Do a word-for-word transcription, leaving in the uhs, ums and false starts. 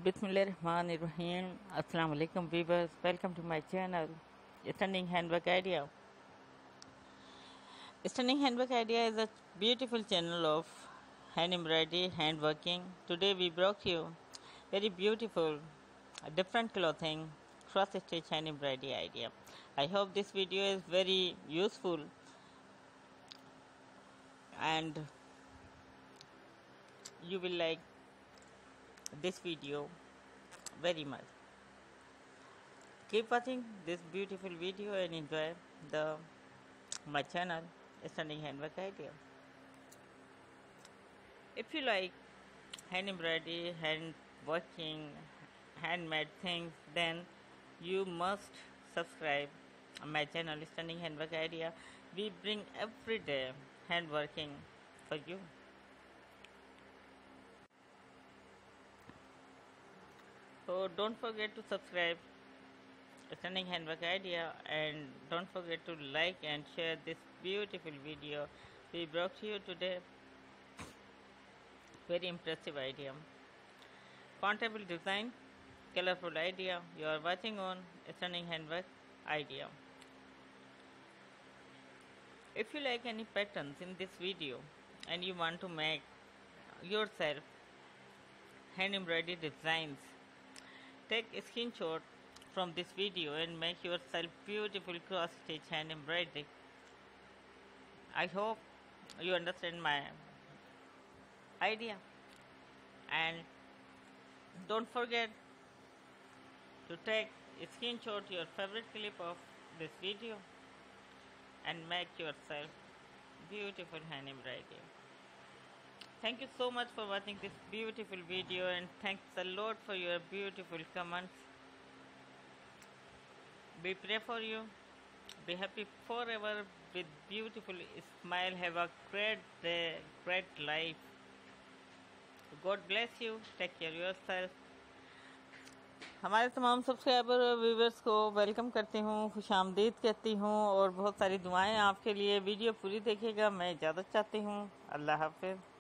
Bismillahirrahmanirrahim. Assalamu alaikum viewers. Welcome to my channel, Stunning Handwork Idea. Stunning Handwork Idea is a beautiful channel of hand embroidery, handworking. Today we brought you very beautiful, different clothing, cross stitch hand embroidery idea. I hope this video is very useful and you will like this video very much. Keep watching this beautiful video and enjoy the my channel Stunning Handwork Idea. If you like hand embroidery, hand working, handmade things, then you must subscribe my channel Stunning Handwork Idea. We bring every day handworking for you. So don't forget to subscribe Stunning Handwork Idea, and don't forget to like and share this beautiful video we brought to you today. Very impressive idea, countable design, colorful idea. You are watching on Stunning Handwork Idea. If you like any patterns in this video and you want to make yourself hand embroidery designs, take a screenshot from this video and make yourself beautiful cross stitch hand embroidery. I hope you understand my idea, and don't forget to take a screenshot your favorite clip of this video and make yourself beautiful hand embroidery. Thank you so much for watching this beautiful video, and thanks a lot for your beautiful comments. We pray for you. Be happy forever with beautiful smile. Have a great day, great life. God bless you. Take care of yourself. हमारे तमाम subscriber और viewers को welcome करती हूँ, खुशामदीद कहती हूँ और बहुत सारी दुआएं आपके लिए। वीडियो पूरी देखिएगा, मैं इजाज़त चाहती हूँ। अल्लाह हाफ़िज़।